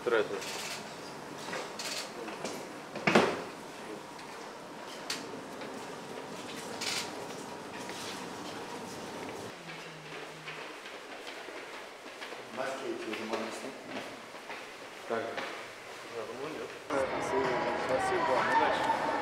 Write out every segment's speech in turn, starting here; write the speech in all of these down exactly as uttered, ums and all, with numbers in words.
Трезво. Так. Спасибо вам. Удачи.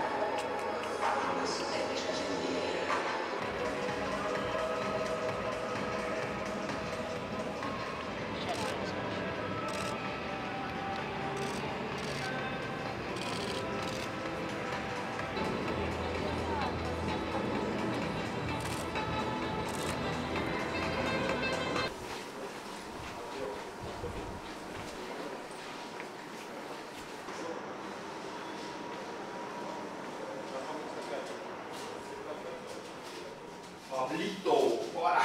Pablito, bora!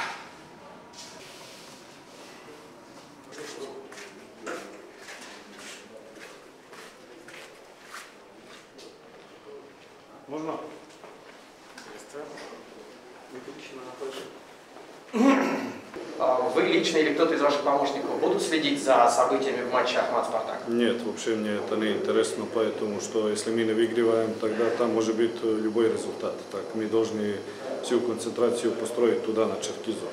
Можно? Вы лично или кто-то из ваших помощников будут следить за событиями в матче Ахмат-Спартак? Нет, вообще мне это не интересно, поэтому что если мы не выигрываем, тогда там может быть любой результат. Так мы должны всю концентрацию построить туда, на Черкизово.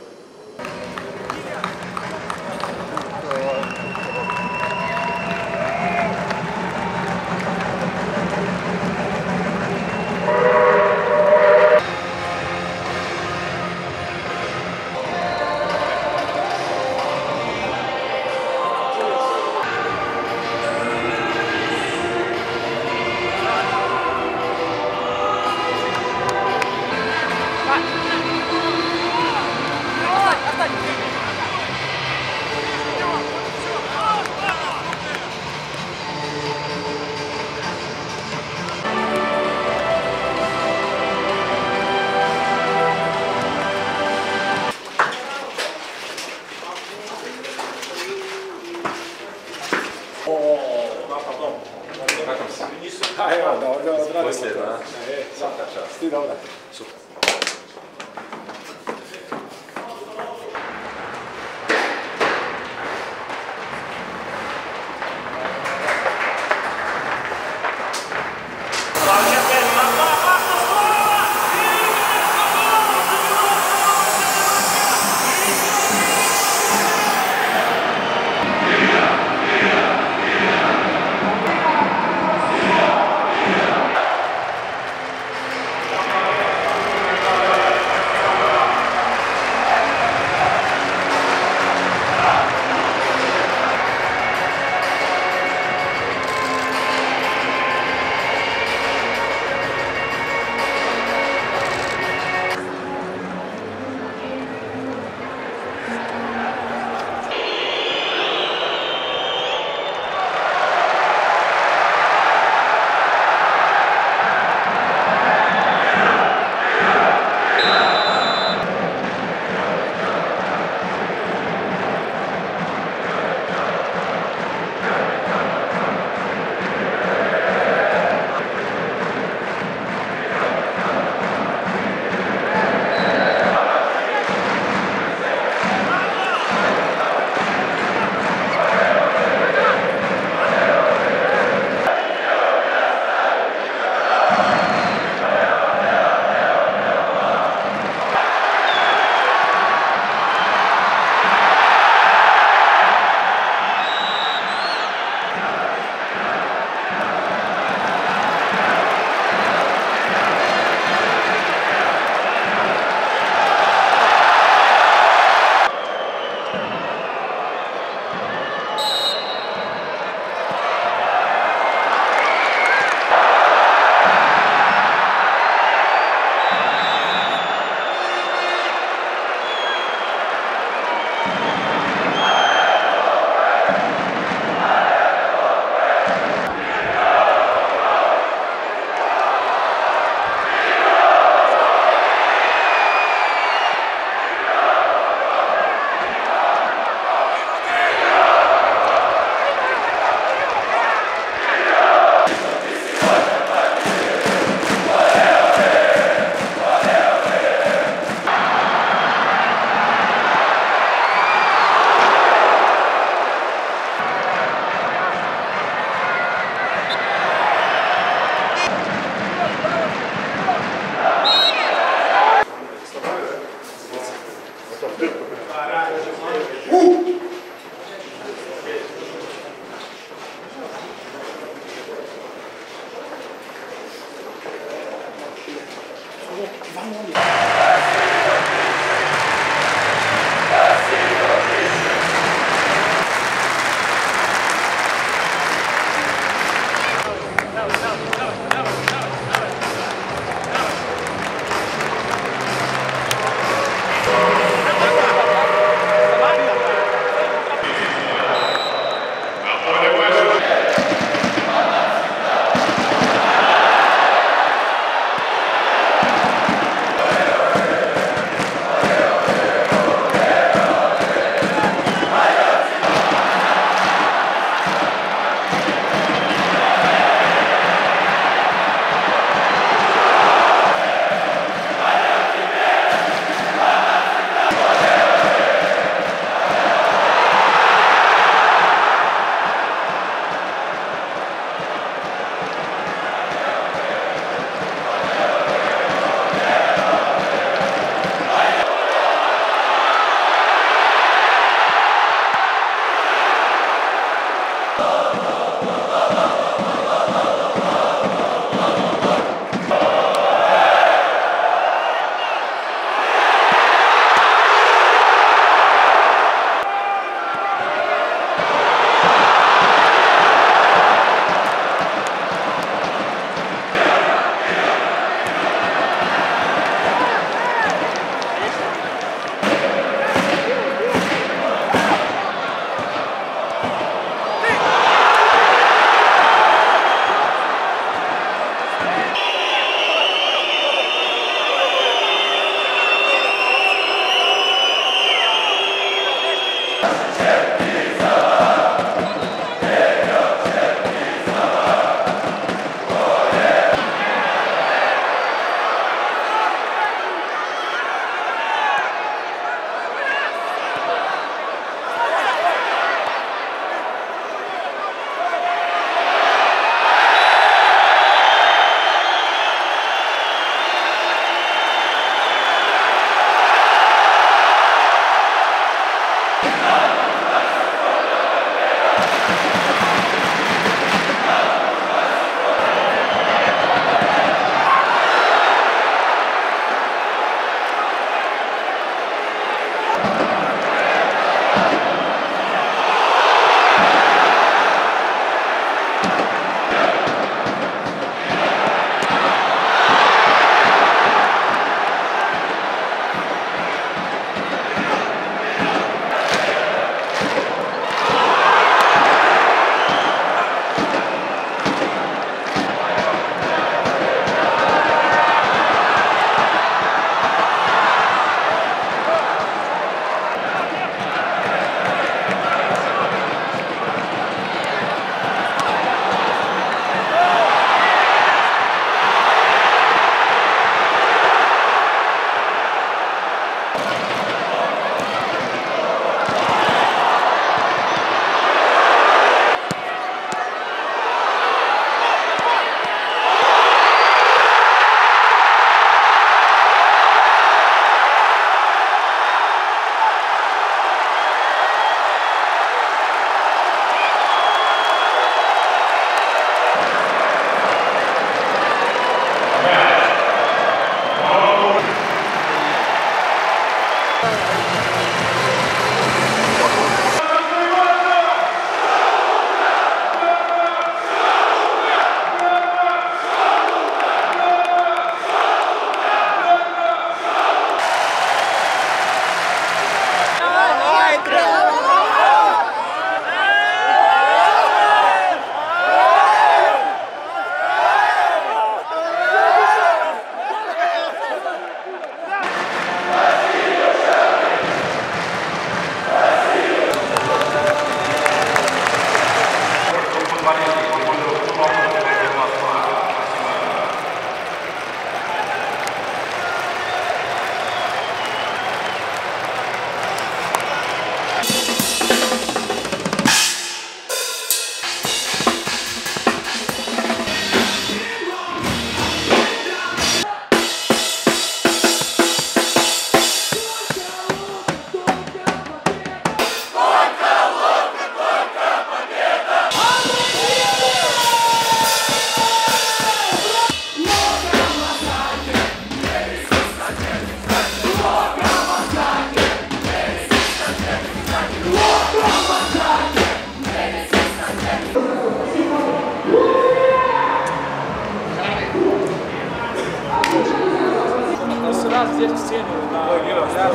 A evo, da odradimo. Poslije, da? Svaka čast. Ti dobra. Super. Сразу здесь в стену на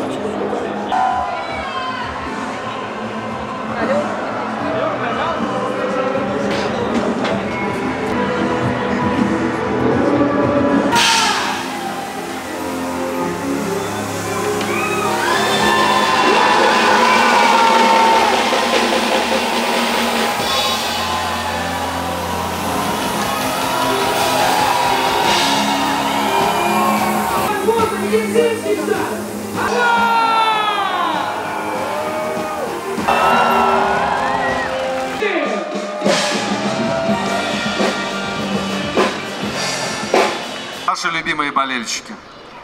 Наши любимые болельщики,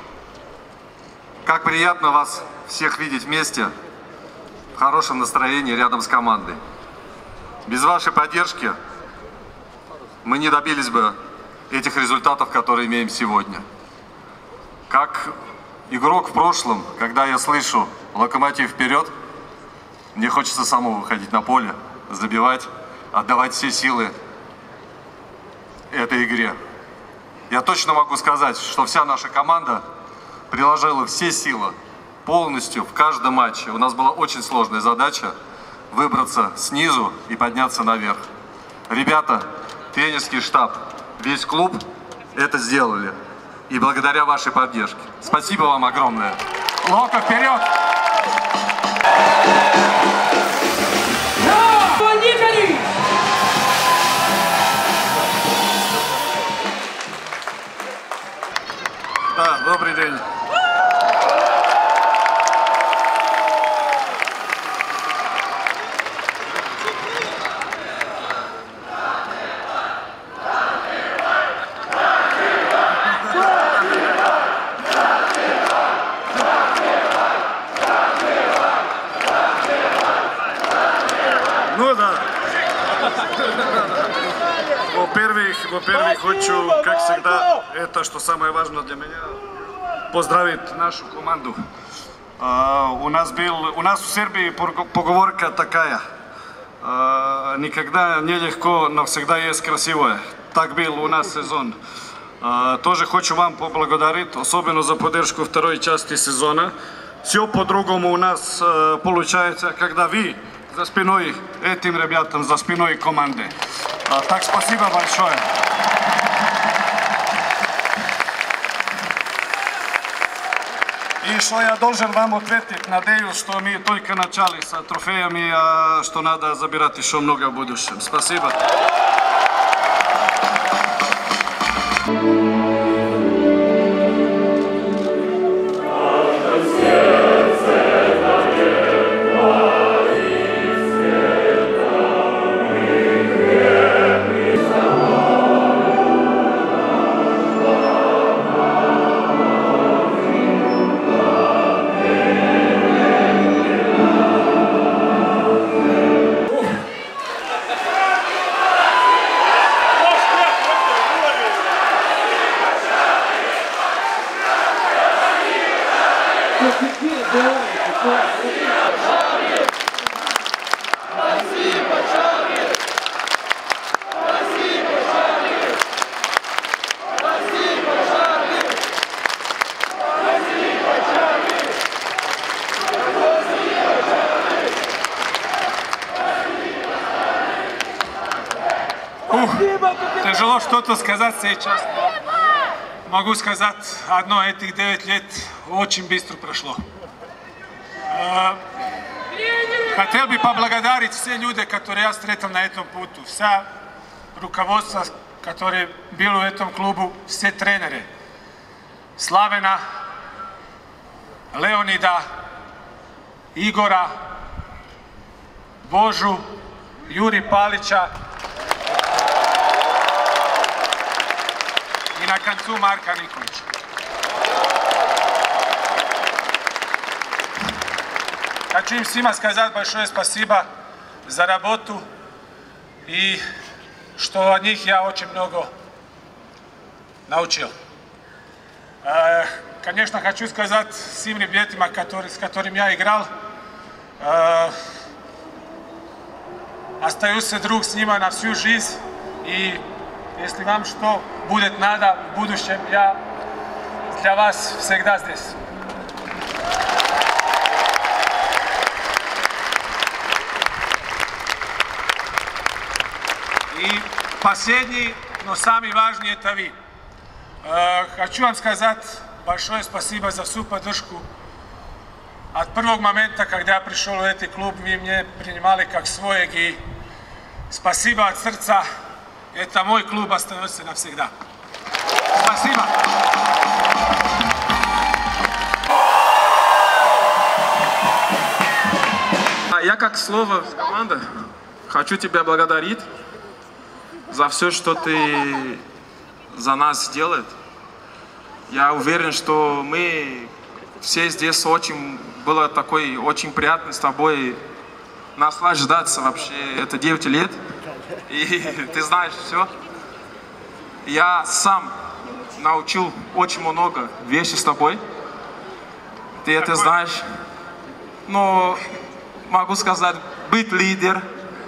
как приятно вас всех видеть вместе, в хорошем настроении рядом с командой. Без вашей поддержки мы не добились бы этих результатов, которые имеем сегодня. Как игрок в прошлом, когда я слышу «Локомотив вперед», мне хочется самому выходить на поле, забивать, отдавать все силы этой игре. Я точно могу сказать, что вся наша команда приложила все силы полностью в каждом матче. У нас была очень сложная задача выбраться снизу и подняться наверх. Ребята, тренерский штаб, весь клуб это сделали. И благодаря вашей поддержке. Спасибо вам огромное. Локо, вперед! Ну да. Во-первых, во-первых, хочу, как всегда, это, что самое важное для меня, поздравить нашу команду. Uh, у нас был, у нас в Сербии поговорка такая: uh, никогда нелегко, но всегда есть красивое. Так был у нас сезон. Uh, тоже хочу вам поблагодарить, особенно за поддержку второй части сезона. Все по-другому у нас uh, получается, когда вы за спиной этим ребятам, за спиной команды. Uh, так спасибо большое. И что я должен вам ответить, надеюсь, что мы только начали с трофеями, а что надо забирать еще много в будущем. Спасибо. Тяжело что-то сказать сейчас, но могу сказать одно: этих девять лет очень быстро прошло. Хотел бы поблагодарить все люди, которые я встретил на этом пути, вся руководство, которое было в этом клубу, все тренеры. Slavena, Leonida, Igora, Božu, Juri Palića i na koncu Marka Nikolića. Хочу им всем сказать большое спасибо за работу, и что от них я очень много научил. Конечно, хочу сказать всем ребятам, с которыми я играл, остаюсь друг с ними на всю жизнь, и если вам что будет надо в будущем, я для вас всегда здесь. И последний, но самый важный, это вы. Хочу вам сказать большое спасибо за всю поддержку. От первого момента, когда я пришел в этот клуб, вы меня принимали как своих, и спасибо от сердца. Это мой клуб, остается навсегда. Спасибо. Я как слово команда хочу тебя благодарить за все, что ты за нас сделает. Я уверен, что мы все здесь очень, было такой очень приятно с тобой наслаждаться вообще. Это девять лет, и ты знаешь все. Я сам научил очень много вещей с тобой. Ты это знаешь. Но могу сказать, быть лидером,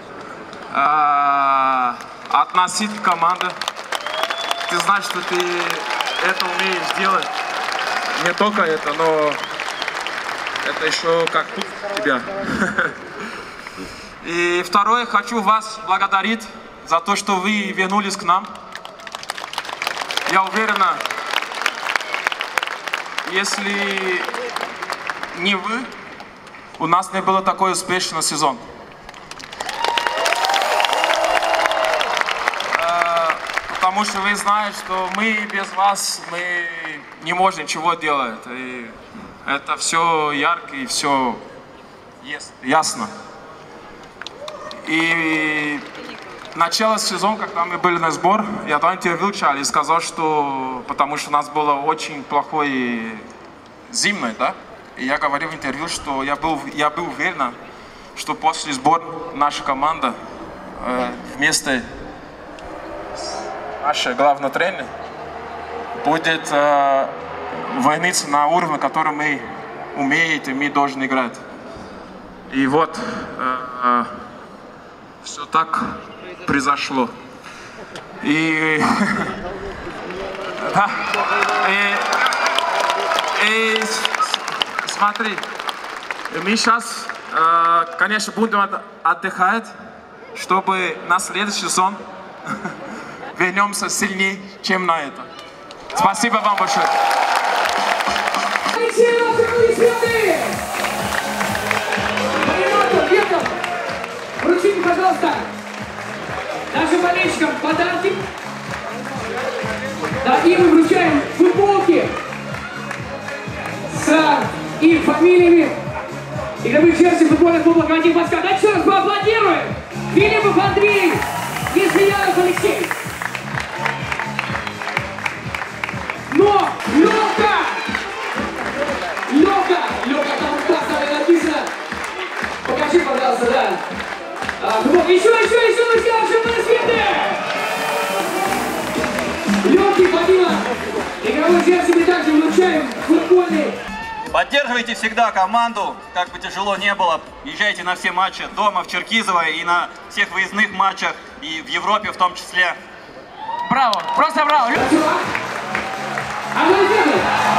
э, относить к команде. Ты знаешь, что ты это умеешь делать. Не только это, но это еще как тут тебя. И второе, хочу вас благодарить за то, что вы вернулись к нам. Я уверен, если не вы, у нас не было такой успешный сезон. Потому что вы знаете, что мы без вас мы не можем ничего делать. И это все ярко и все ясно. И начало сезона, когда мы были на сбор, я там интервью читал и сказал, что потому что у нас было очень плохой зимой, да? И я говорил в интервью, что я был, я был уверен, что после сбора наша команда э, вместе с нашей главной тренер будет э, войниться на уровне, который мы умеем и мы должны играть. И вот э, э, все так произошло. И, да, и, и смотри, мы сейчас, э, конечно, будем отдыхать, чтобы на следующий сезон вернемся сильнее, чем на это. Спасибо вам большое. Вручите, пожалуйста, нашим болельщикам подарки. Да, и мы вручаем футболки с их фамилиями. Игровых черси футбольных клубов «Локомотив Москва». Давайте еще раз поаплодируем. Филиппов Андрей, Есмеянов Алексей. Но Лёка! Лёка! Лёка, там классно написано. Покажи, пожалуйста, да. А, еще, еще, еще, друзья, ваши аплодисменты! Лёгкий, помимо игровой черси, мы также вручаем футбольный. Поддерживайте всегда команду, как бы тяжело не было. Езжайте на все матчи дома в Черкизово и на всех выездных матчах, и в Европе в том числе. Браво, просто браво! Аплодисменты!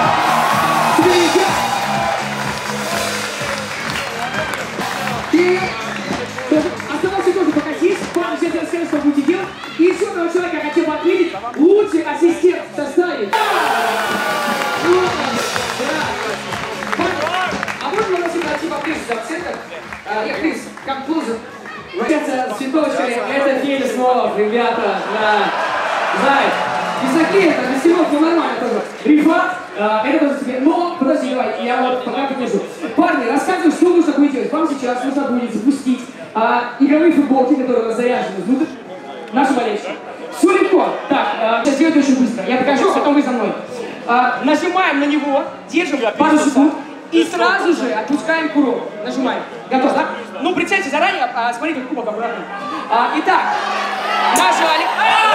И оставался тоже пока здесь, пару сейчас расскажу, что будете делать. И еще одного человека хотел бы отметить, лучший ассистент в составе. А можно нас пройти поближе за центр? Я, Крис, come closer. С цветочками, это Федя Смолов, ребята, да. Знаешь, высоки это, веселов, ну нормально тоже. Рифат, это тоже тебе, но, подожди, давай, я вот пока покажу. Парни, рассказываю, что нужно будет делать. Вам сейчас нужно будет запустить а, игровые футболки, которые у нас заряжены внутрь, наши болельщики. Все легко. Так, а, сейчас сделать очень быстро. Я покажу, потом вы за мной. А, нажимаем на него, держим пару секунд и сразу же отпускаем курок. Нажимаем. Готов, да? Ну, прицельте заранее, а, смотрите, кубок аккуратно. А, итак, нажали.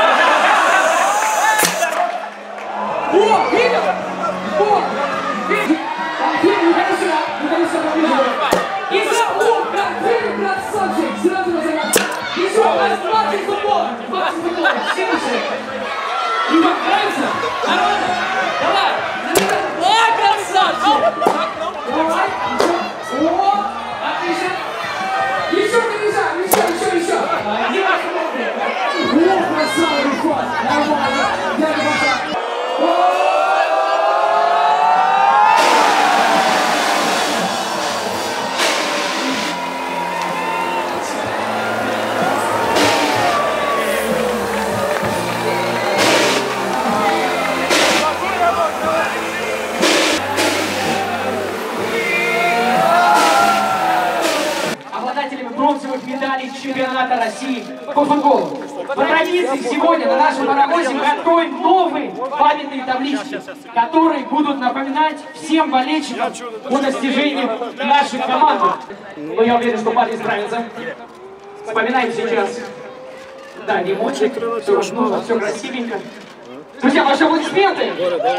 О, видел? О, видел? Не ходи сюда, не ходи сюда поближе. И за о, как красавчик, сразу назовем. Еще раз, двадцать футбол, двадцать футбол, все выше. И вам нравится? Нормально? Давай. О, красавчик. Давай, еще. О, отлично. Еще побежали, еще, еще, еще. Не вас смотрит. О, красавчик, ход. Нормально. Я не пошла. Обладателями бронзовых медалей чемпионата России по футболу. По традиции сегодня на нашем паровозе мы откроем новые памятные таблички, которые будут напоминать всем болельщикам о достижении нашей команды. Но я уверен, что парни справятся. Вспоминаем сейчас. Да, не мочек, все, все красивенько. Друзья, ваши аплодисменты!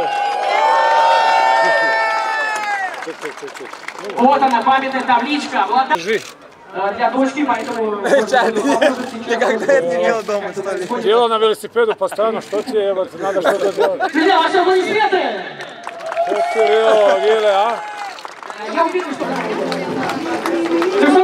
Вот она, памятная табличка. Для дочки, поэтому... Никогда это не делал дома. Дело на велосипеде постоянно, что тебе вот, надо что-то делать. Друзья, ваши аплодисменты! Что ты, а? Я уверен, что...